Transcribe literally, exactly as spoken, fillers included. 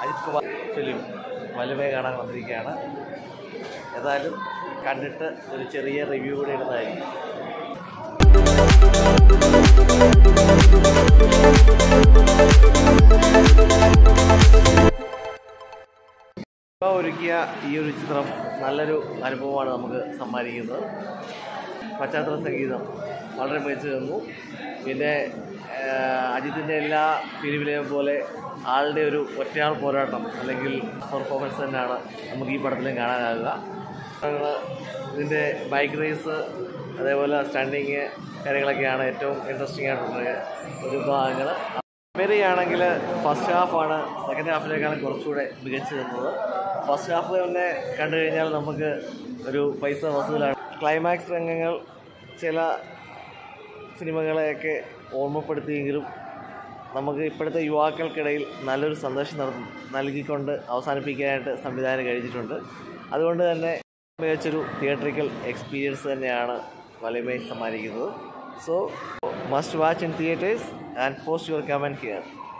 Ajith Kumar film Valimai കാണാൻ വന്നിരിക്കുകയാണ്. ഏതായാലും കണ്ടിട്ട് ഒരു ചെറിയ റിവ്യൂ കൂടി ഇടുന്നതായിരിക്കും. ഇപ്പോൾ ഒരുക്കിയ ഈ ഒരു ചിത്രം നല്ലൊരു അനുഭവമാണ് നമുക്ക് സമ്മാനിക്കുന്നത്. പശ്ചാത്തല സംഗീതം വളരെ മികച്ചു തന്നു. പിന്നെ അജിത്തിൻ്റെ എല്ലാ ഫിലിമിലെയും പോലെ ആളുടെ ഒരു ഒറ്റയാൾ പോരാട്ടം അല്ലെങ്കിൽ പെർഫോമൻസ് തന്നെയാണ് നമുക്ക് ഈ പടത്തിലും കാണാനാകുക. ഇതിൻ്റെ ബൈക്ക് റേസ് അതേപോലെ സ്റ്റണ്ടിങ് കാര്യങ്ങളൊക്കെയാണ് ഏറ്റവും ഇൻട്രസ്റ്റിംഗ് ആയിട്ടുള്ള ഒരു ഭാഗങ്ങൾ. വരികയാണെങ്കിൽ ഫസ്റ്റ് ഹാഫാണ് സെക്കൻഡ് ഹാഫിനേക്കാളും കുറച്ചുകൂടെ മികച്ചു നിന്നത്. ഫസ്റ്റ് ഹാഫ് തന്നെ കണ്ടു കഴിഞ്ഞാൽ നമുക്ക് ഒരു പൈസ വസൂലാണ്. ക്ലൈമാക്സ് രംഗങ്ങൾ ചില സിനിമകളെയൊക്കെ ഓർമ്മപ്പെടുത്തിയെങ്കിലും നമുക്ക് ഇപ്പോഴത്തെ യുവാക്കൾക്കിടയിൽ നല്ലൊരു സന്ദേശം നടത്തും നൽകിക്കൊണ്ട് അവസാനിപ്പിക്കാനായിട്ട് സംവിധാനം കഴിച്ചിട്ടുണ്ട്. അതുകൊണ്ട് തന്നെ മികച്ചൊരു തിയേറ്ററിക്കൽ എക്സ്പീരിയൻസ് തന്നെയാണ് വലിമൈ സമ്മാനിക്കുന്നത്. So must watch in theatres and post your comment here.